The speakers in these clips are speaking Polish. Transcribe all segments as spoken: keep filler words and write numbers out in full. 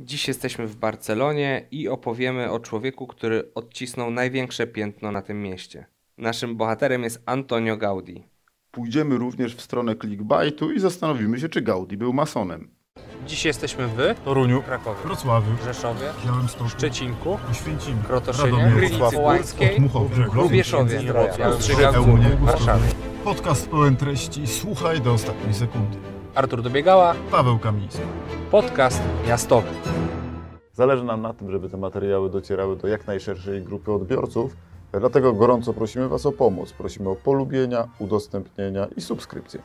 Dziś jesteśmy w Barcelonie i opowiemy o człowieku, który odcisnął największe piętno na tym mieście. Naszym bohaterem jest Antonio Gaudí. Pójdziemy również w stronę clickbaitu i zastanowimy się, czy Gaudí był masonem. Dziś jesteśmy w Toruniu, Krakowie, Wrocławiu, Rzeszowie, Białymstoku, Szczecinku, Oświęcimiu, Krotoszynie, Radomiu, Krynicy Wrocławiu, Połańskiej, Otmuchow, Brzegów, Lubieszowie, Wrocławiu, Ostrzegawcu, Chełmie, Warszawie. Podcast pełen treści, słuchaj do ostatniej sekundy. Artur Dobiegała, Paweł Kamiński. podcast miastowy. Zależy nam na tym, żeby te materiały docierały do jak najszerszej grupy odbiorców, dlatego gorąco prosimy Was o pomoc. Prosimy o polubienia, udostępnienia i subskrypcje.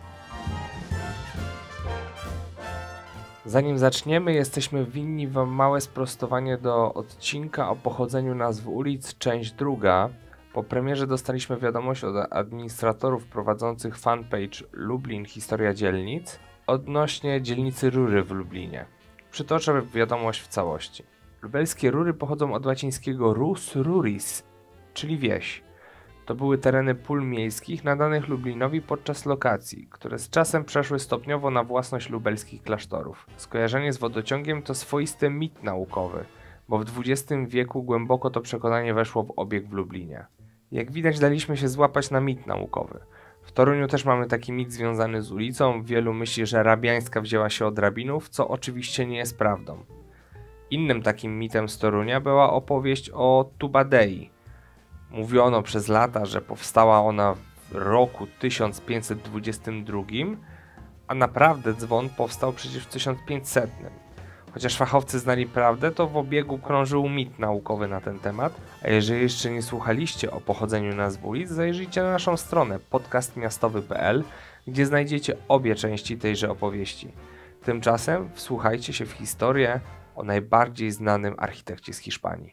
Zanim zaczniemy, jesteśmy winni Wam małe sprostowanie do odcinka o pochodzeniu nazw ulic, część druga. Po premierze dostaliśmy wiadomość od administratorów prowadzących fanpage Lublin Historia Dzielnic odnośnie dzielnicy Rury w Lublinie. Przytoczę wiadomość w całości. Lubelskie Rury pochodzą od łacińskiego rus ruris, czyli wieś. To były tereny pól miejskich nadanych Lublinowi podczas lokacji, które z czasem przeszły stopniowo na własność lubelskich klasztorów. Skojarzenie z wodociągiem to swoisty mit naukowy, bo w dwudziestym wieku głęboko to przekonanie weszło w obieg w Lublinie. Jak widać, daliśmy się złapać na mit naukowy. W Toruniu też mamy taki mit związany z ulicą. Wielu myśli, że Rabiańska wzięła się od rabinów, co oczywiście nie jest prawdą. Innym takim mitem z Torunia była opowieść o Tubadei. Mówiono przez lata, że powstała ona w roku tysiąc pięćset dwudziestym drugim, a naprawdę dzwon powstał przecież w tysiąc pięćsetnym. Chociaż fachowcy znali prawdę, to w obiegu krążył mit naukowy na ten temat, a jeżeli jeszcze nie słuchaliście o pochodzeniu nazw ulic, zajrzyjcie na naszą stronę podcast miastowy kropka p l, gdzie znajdziecie obie części tejże opowieści. Tymczasem wsłuchajcie się w historię o najbardziej znanym architekcie z Hiszpanii.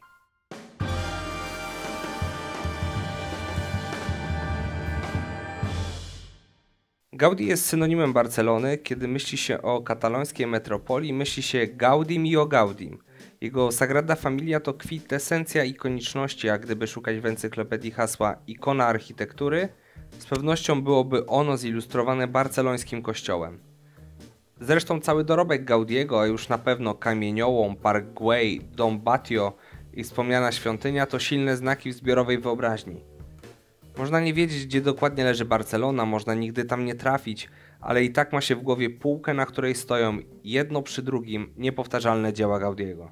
Gaudí jest synonimem Barcelony. Kiedy myśli się o katalońskiej metropolii, myśli się Gaudim i o Gaudim. Jego Sagrada Familia to kwintesencja ikoniczności, a gdyby szukać w encyklopedii hasła ikona architektury, z pewnością byłoby ono zilustrowane barcelońskim kościołem. Zresztą cały dorobek Gaudiego, a już na pewno kamieniołom, Park Güell, Dom Batlló i wspomniana świątynia to silne znaki w zbiorowej wyobraźni. Można nie wiedzieć, gdzie dokładnie leży Barcelona, można nigdy tam nie trafić, ale i tak ma się w głowie półkę, na której stoją jedno przy drugim niepowtarzalne dzieła Gaudiego.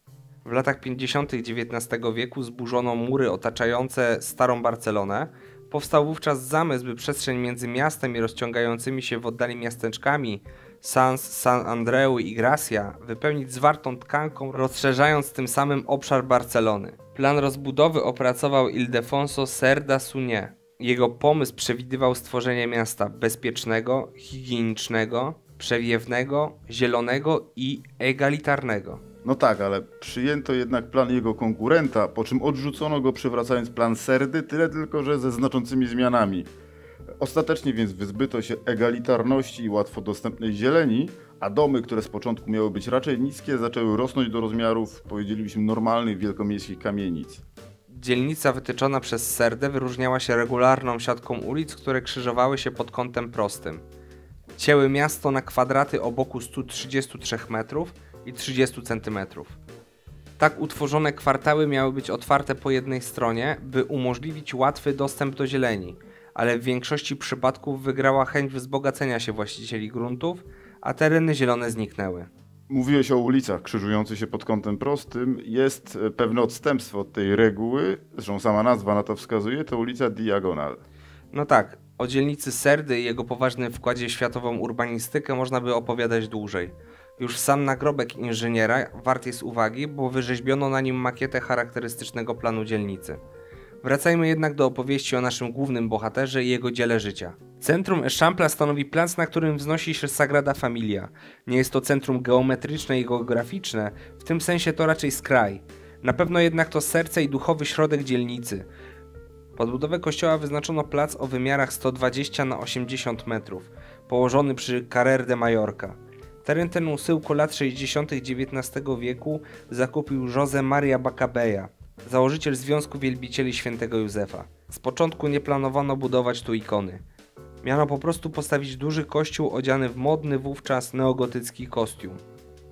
W latach pięćdziesiątych dziewiętnastego wieku zburzono mury otaczające starą Barcelonę. Powstał wówczas zamysł, by przestrzeń między miastem i rozciągającymi się w oddali miasteczkami Sants, San Andreu i Gracia wypełnić zwartą tkanką, rozszerzając tym samym obszar Barcelony. Plan rozbudowy opracował Ildefonso Cerda Suñé. Jego pomysł przewidywał stworzenie miasta bezpiecznego, higienicznego, przewiewnego, zielonego i egalitarnego. No tak, ale przyjęto jednak plan jego konkurenta, po czym odrzucono go, przywracając plan Cerdy, tyle tylko, że ze znaczącymi zmianami. Ostatecznie więc wyzbyto się egalitarności i łatwo dostępnej zieleni, a domy, które z początku miały być raczej niskie, zaczęły rosnąć do rozmiarów, powiedzielibyśmy, normalnych wielkomiejskich kamienic. Dzielnica wytyczona przez Cerdę wyróżniała się regularną siatką ulic, które krzyżowały się pod kątem prostym. Cięły miasto na kwadraty o boku stu trzydziestu trzech metrów i trzydziestu centymetrów. Tak utworzone kwartały miały być otwarte po jednej stronie, by umożliwić łatwy dostęp do zieleni, ale w większości przypadków wygrała chęć wzbogacenia się właścicieli gruntów, a tereny zielone zniknęły. Mówiłeś o ulicach krzyżujących się pod kątem prostym. Jest pewne odstępstwo od tej reguły, zresztą sama nazwa na to wskazuje, to ulica Diagonal. No tak, o dzielnicy Cerdy i jego poważnym wkładzie w światową urbanistykę można by opowiadać dłużej. Już sam nagrobek inżyniera wart jest uwagi, bo wyrzeźbiono na nim makietę charakterystycznego planu dzielnicy. Wracajmy jednak do opowieści o naszym głównym bohaterze i jego dziele życia. Centrum Eixample stanowi plac, na którym wznosi się Sagrada Familia. Nie jest to centrum geometryczne i geograficzne, w tym sensie to raczej skraj. Na pewno jednak to serce i duchowy środek dzielnicy. Pod budowę kościoła wyznaczono plac o wymiarach sto dwadzieścia na osiemdziesiąt metrów, położony przy Carrer de Mallorca. Teren ten u schyłku lat sześćdziesiątych dziewiętnastego wieku zakupił José María Bacabella, założyciel Związku Wielbicieli Świętego Józefa. Z początku nie planowano budować tu ikony. Miano po prostu postawić duży kościół odziany w modny wówczas neogotycki kostium.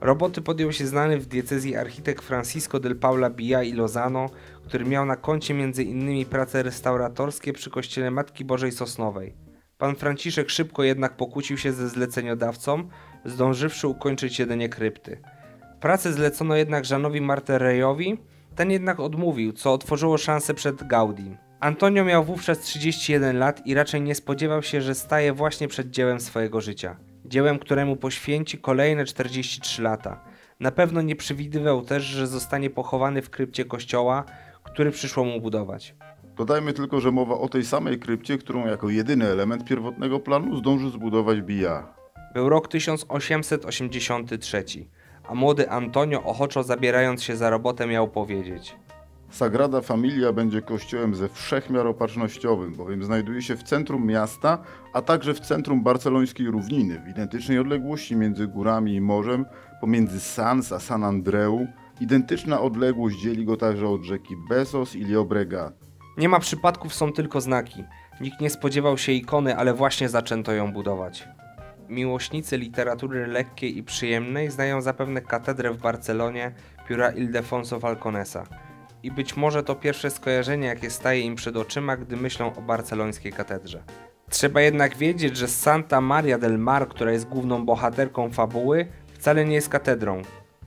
Roboty podjął się znany w diecezji architekt Francisco del Paula Villa y Lozano, który miał na koncie między innymi prace restauratorskie przy kościele Matki Bożej Sosnowej. Pan Franciszek szybko jednak pokłócił się ze zleceniodawcą, zdążywszy ukończyć jedynie krypty. Pracę zlecono jednak Jeanowi Marterejowi, ten jednak odmówił, co otworzyło szansę przed Gaudim. Antonio miał wówczas trzydzieści jeden lat i raczej nie spodziewał się, że staje właśnie przed dziełem swojego życia. Dziełem, któremu poświęci kolejne czterdzieści trzy lata. Na pewno nie przewidywał też, że zostanie pochowany w krypcie kościoła, który przyszło mu budować. Dodajmy tylko, że mowa o tej samej krypcie, którą jako jedyny element pierwotnego planu zdążył zbudować Villa. Był rok tysiąc osiemset osiemdziesiąty trzeci, a młody Antonio, ochoczo zabierając się za robotę, miał powiedzieć: Sagrada Familia będzie kościołem ze wszechmiar opatrznościowym, bowiem znajduje się w centrum miasta, a także w centrum barcelońskiej równiny, w identycznej odległości między górami i morzem, pomiędzy Sants a San Andreu. Identyczna odległość dzieli go także od rzeki Besós i Llobregat. Nie ma przypadków, są tylko znaki. Nikt nie spodziewał się ikony, ale właśnie zaczęto ją budować. Miłośnicy literatury lekkiej i przyjemnej znają zapewne katedrę w Barcelonie pióra Ildefonso Falconesa. I być może to pierwsze skojarzenie, jakie staje im przed oczyma, gdy myślą o barcelońskiej katedrze. Trzeba jednak wiedzieć, że Santa Maria del Mar, która jest główną bohaterką fabuły, wcale nie jest katedrą,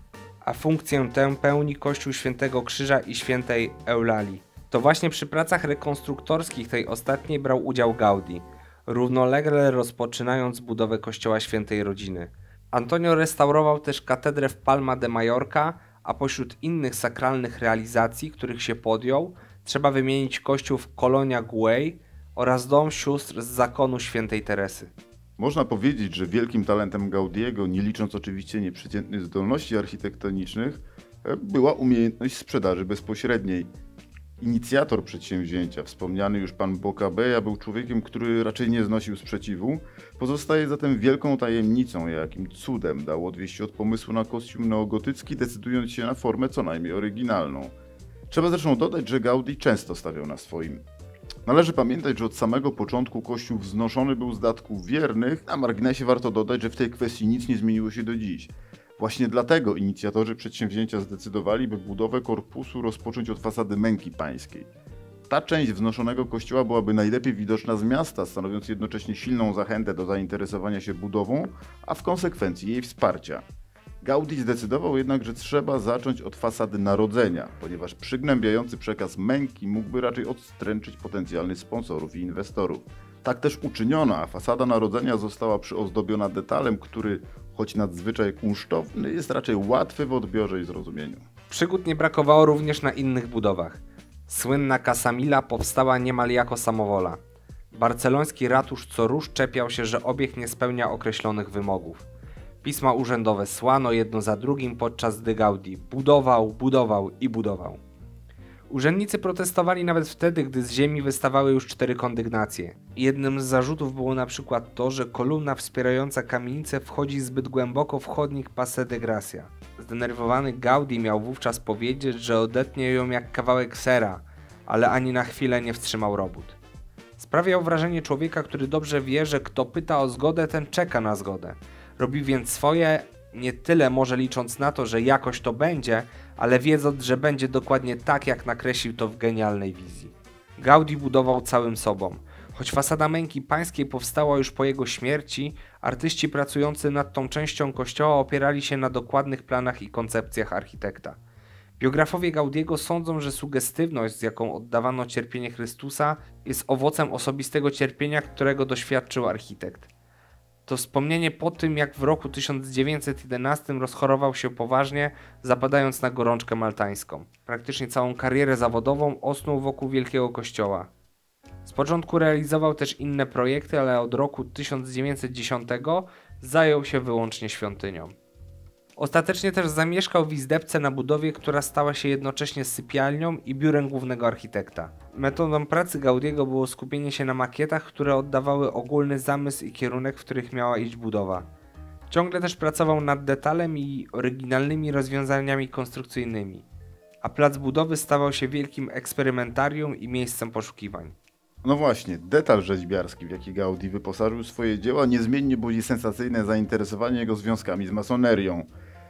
a funkcję tę pełni kościół Świętego Krzyża i Świętej Eulalii. To właśnie przy pracach rekonstruktorskich tej ostatniej brał udział Gaudí, równolegle rozpoczynając budowę kościoła Świętej Rodziny. Antonio restaurował też katedrę w Palma de Mallorca, a pośród innych sakralnych realizacji, których się podjął, trzeba wymienić kościół w Colonia Güell oraz dom sióstr z zakonu Świętej Teresy. Można powiedzieć, że wielkim talentem Gaudiego, nie licząc oczywiście nieprzeciętnych zdolności architektonicznych, była umiejętność sprzedaży bezpośredniej. Inicjator przedsięwzięcia, wspomniany już pan Boccabella, był człowiekiem, który raczej nie znosił sprzeciwu. Pozostaje zatem wielką tajemnicą, jakim cudem dał odwieść się od pomysłu na kostium neogotycki, decydując się na formę co najmniej oryginalną. Trzeba zresztą dodać, że Gaudí często stawiał na swoim. Należy pamiętać, że od samego początku kościół wznoszony był z datków wiernych. Na marginesie warto dodać, że w tej kwestii nic nie zmieniło się do dziś. Właśnie dlatego inicjatorzy przedsięwzięcia zdecydowali, by budowę korpusu rozpocząć od fasady Męki Pańskiej. Ta część wznoszonego kościoła byłaby najlepiej widoczna z miasta, stanowiąc jednocześnie silną zachętę do zainteresowania się budową, a w konsekwencji jej wsparcia. Gaudí zdecydował jednak, że trzeba zacząć od fasady Narodzenia, ponieważ przygnębiający przekaz męki mógłby raczej odstręczyć potencjalnych sponsorów i inwestorów. Tak też uczyniono, a fasada Narodzenia została przyozdobiona detalem, który, choć nadzwyczaj kunsztowny, jest raczej łatwy w odbiorze i zrozumieniu. Przygód nie brakowało również na innych budowach. Słynna Casa Mila powstała niemal jako samowola. Barceloński ratusz co rusz czepiał się, że obiekt nie spełnia określonych wymogów. Pisma urzędowe słano jedno za drugim, podczas gdy Gaudí budował, budował i budował. Urzędnicy protestowali nawet wtedy, gdy z ziemi wystawały już cztery kondygnacje. Jednym z zarzutów było na przykład to, że kolumna wspierająca kamienicę wchodzi zbyt głęboko w chodnik Paseo de Gracia. Zdenerwowany Gaudí miał wówczas powiedzieć, że odetnie ją jak kawałek sera, ale ani na chwilę nie wstrzymał robót. Sprawiał wrażenie człowieka, który dobrze wie, że kto pyta o zgodę, ten czeka na zgodę. Robi więc swoje, nie tyle może licząc na to, że jakoś to będzie, ale wiedząc, że będzie dokładnie tak, jak nakreślił to w genialnej wizji. Gaudí budował całym sobą. Choć fasada Męki Pańskiej powstała już po jego śmierci, artyści pracujący nad tą częścią kościoła opierali się na dokładnych planach i koncepcjach architekta. Biografowie Gaudiego sądzą, że sugestywność, z jaką oddawano cierpienie Chrystusa, jest owocem osobistego cierpienia, którego doświadczył architekt. To wspomnienie po tym, jak w roku tysiąc dziewięćset jedenastym rozchorował się poważnie, zapadając na gorączkę maltańską. Praktycznie całą karierę zawodową osnuł wokół Wielkiego Kościoła. Z początku realizował też inne projekty, ale od roku tysiąc dziewięćset dziesiątego zajął się wyłącznie świątynią. Ostatecznie też zamieszkał w izdebce na budowie, która stała się jednocześnie sypialnią i biurem głównego architekta. Metodą pracy Gaudiego było skupienie się na makietach, które oddawały ogólny zamysł i kierunek, w których miała iść budowa. Ciągle też pracował nad detalem i oryginalnymi rozwiązaniami konstrukcyjnymi, a plac budowy stawał się wielkim eksperymentarium i miejscem poszukiwań. No właśnie, detal rzeźbiarski, w jaki Gaudí wyposażył swoje dzieła, niezmiennie budzi sensacyjne zainteresowanie jego związkami z masonerią.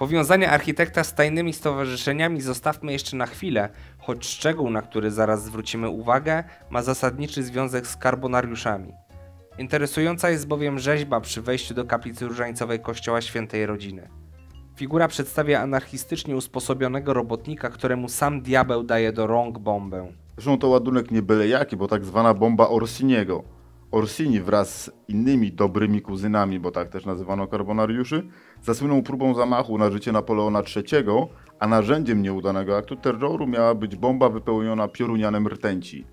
Powiązania architekta z tajnymi stowarzyszeniami zostawmy jeszcze na chwilę, choć szczegół, na który zaraz zwrócimy uwagę, ma zasadniczy związek z karbonariuszami. Interesująca jest bowiem rzeźba przy wejściu do kaplicy różańcowej kościoła Świętej Rodziny. Figura przedstawia anarchistycznie usposobionego robotnika, któremu sam diabeł daje do rąk bombę. Zresztą to ładunek nie byle jaki, bo tak zwana bomba Orsiniego. Orsini wraz z innymi dobrymi kuzynami, bo tak też nazywano karbonariuszy, zasłynął próbą zamachu na życie Napoleona trzeciego, a narzędziem nieudanego aktu terroru miała być bomba wypełniona piorunianem rtęci.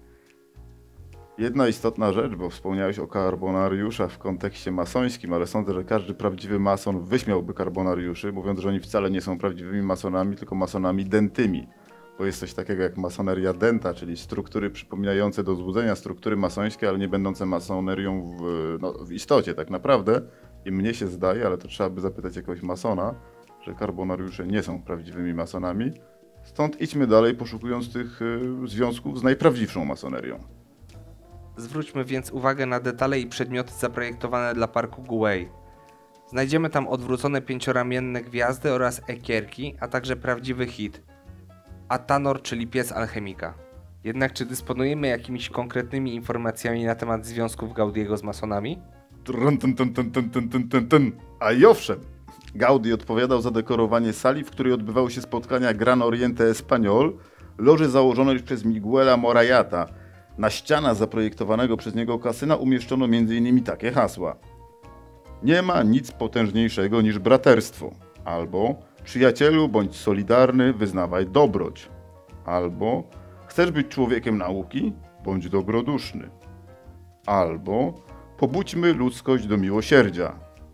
Jedna istotna rzecz, bo wspomniałeś o karbonariuszach w kontekście masońskim, ale sądzę, że każdy prawdziwy mason wyśmiałby karbonariuszy, mówiąc, że oni wcale nie są prawdziwymi masonami, tylko masonami dentymi. Bo jest coś takiego jak masoneria denta, czyli struktury przypominające do złudzenia struktury masońskie, ale nie będące masonerią w, no, w istocie tak naprawdę. I mnie się zdaje, ale to trzeba by zapytać jakiegoś masona, że karbonariusze nie są prawdziwymi masonami. Stąd idźmy dalej, poszukując tych y, związków z najprawdziwszą masonerią. Zwróćmy więc uwagę na detale i przedmioty zaprojektowane dla parku Gouey. Znajdziemy tam odwrócone pięcioramienne gwiazdy oraz ekierki, a także prawdziwy hit – Atanor, czyli pies alchemika. Jednak czy dysponujemy jakimiś konkretnymi informacjami na temat związków Gaudiego z masonami? Trun, tun, tun, tun, tun, tun, tun, tun, tun. A i owszem, Gaudí odpowiadał za dekorowanie sali, w której odbywały się spotkania Gran Oriente Español, loży założonej przez Miguela Morayata. Na ścianach zaprojektowanego przez niego kasyna umieszczono między innymi takie hasła: nie ma nic potężniejszego niż braterstwo, albo przyjacielu bądź solidarny, wyznawaj dobroć, albo chcesz być człowiekiem nauki, bądź dobroduszny, albo pobudźmy ludzkość do miłosierdzia,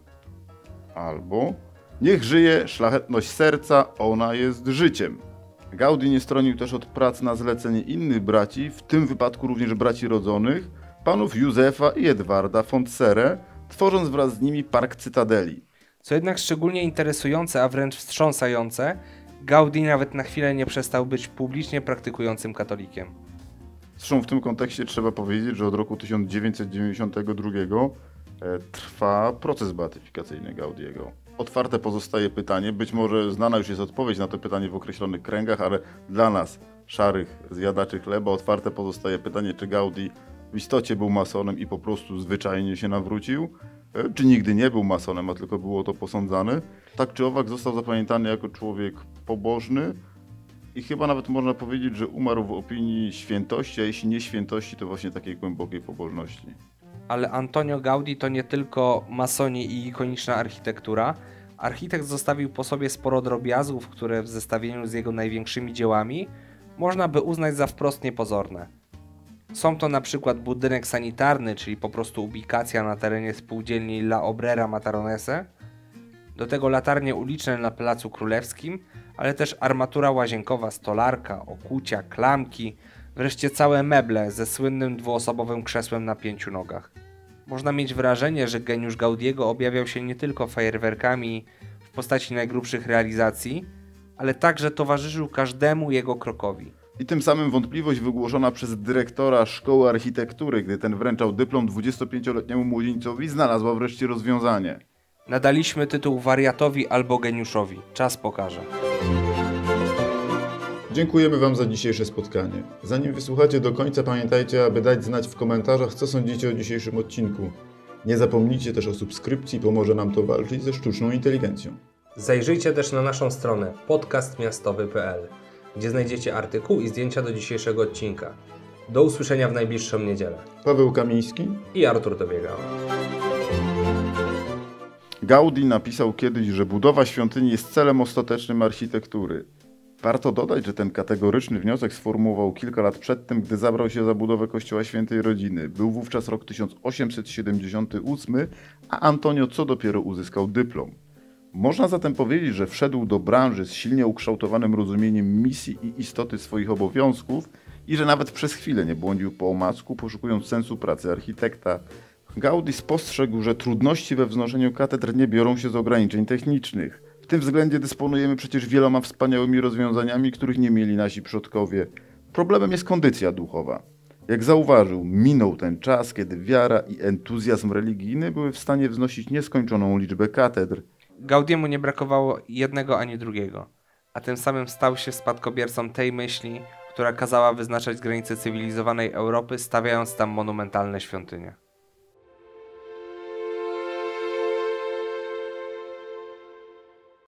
albo niech żyje szlachetność serca, ona jest życiem. Gaudí nie stronił też od prac na zlecenie innych braci, w tym wypadku również braci rodzonych, panów Józefa i Edwarda Fontserre, tworząc wraz z nimi Park Cytadeli. Co jednak szczególnie interesujące, a wręcz wstrząsające, Gaudí nawet na chwilę nie przestał być publicznie praktykującym katolikiem. Zresztą w tym kontekście trzeba powiedzieć, że od roku tysiąc dziewięćset dziewięćdziesiątego drugiego e, trwa proces beatyfikacyjny Gaudiego. Otwarte pozostaje pytanie, być może znana już jest odpowiedź na to pytanie w określonych kręgach, ale dla nas, szarych zjadaczy chleba, otwarte pozostaje pytanie, czy Gaudí w istocie był masonem i po prostu zwyczajnie się nawrócił, e, czy nigdy nie był masonem, a tylko było to posądzane. Tak czy owak został zapamiętany jako człowiek pobożny i chyba nawet można powiedzieć, że umarł w opinii świętości, a jeśli nie świętości, to właśnie takiej głębokiej pobożności. Ale Antonio Gaudí to nie tylko masoni i ikoniczna architektura. Architekt zostawił po sobie sporo drobiazgów, które w zestawieniu z jego największymi dziełami można by uznać za wprost niepozorne. Są to na przykład budynek sanitarny, czyli po prostu ubikacja na terenie spółdzielni La Obrera Mataronese, do tego latarnie uliczne na Placu Królewskim, ale też armatura łazienkowa, stolarka, okucia, klamki, wreszcie całe meble ze słynnym dwuosobowym krzesłem na pięciu nogach. Można mieć wrażenie, że geniusz Gaudiego objawiał się nie tylko fajerwerkami w postaci najgrubszych realizacji, ale także towarzyszył każdemu jego krokowi. I tym samym wątpliwość wygłoszona przez dyrektora Szkoły Architektury, gdy ten wręczał dyplom dwudziestopięcioletniemu młodzieńcowi, znalazła wreszcie rozwiązanie. Nadaliśmy tytuł wariatowi albo geniuszowi. Czas pokaże. Dziękujemy Wam za dzisiejsze spotkanie. Zanim wysłuchacie do końca, pamiętajcie, aby dać znać w komentarzach, co sądzicie o dzisiejszym odcinku. Nie zapomnijcie też o subskrypcji, pomoże nam to walczyć ze sztuczną inteligencją. Zajrzyjcie też na naszą stronę podcast miastowy kropka p l, gdzie znajdziecie artykuł i zdjęcia do dzisiejszego odcinka. Do usłyszenia w najbliższą niedzielę. Paweł Kamiński I Artur Dobiegał. Gaudí napisał kiedyś, że budowa świątyni jest celem ostatecznym architektury. Warto dodać, że ten kategoryczny wniosek sformułował kilka lat przed tym, gdy zabrał się za budowę kościoła Świętej Rodziny. Był wówczas rok tysiąc osiemset siedemdziesiąty ósmy, a Antonio co dopiero uzyskał dyplom. Można zatem powiedzieć, że wszedł do branży z silnie ukształtowanym rozumieniem misji i istoty swoich obowiązków i że nawet przez chwilę nie błądził po omacku, poszukując sensu pracy architekta. Gaudí spostrzegł, że trudności we wznoszeniu katedr nie biorą się z ograniczeń technicznych. W tym względzie dysponujemy przecież wieloma wspaniałymi rozwiązaniami, których nie mieli nasi przodkowie. Problemem jest kondycja duchowa. Jak zauważył, minął ten czas, kiedy wiara i entuzjazm religijny były w stanie wznosić nieskończoną liczbę katedr. Gaudiemu nie brakowało jednego ani drugiego, a tym samym stał się spadkobiercą tej myśli, która kazała wyznaczać granice cywilizowanej Europy, stawiając tam monumentalne świątynie.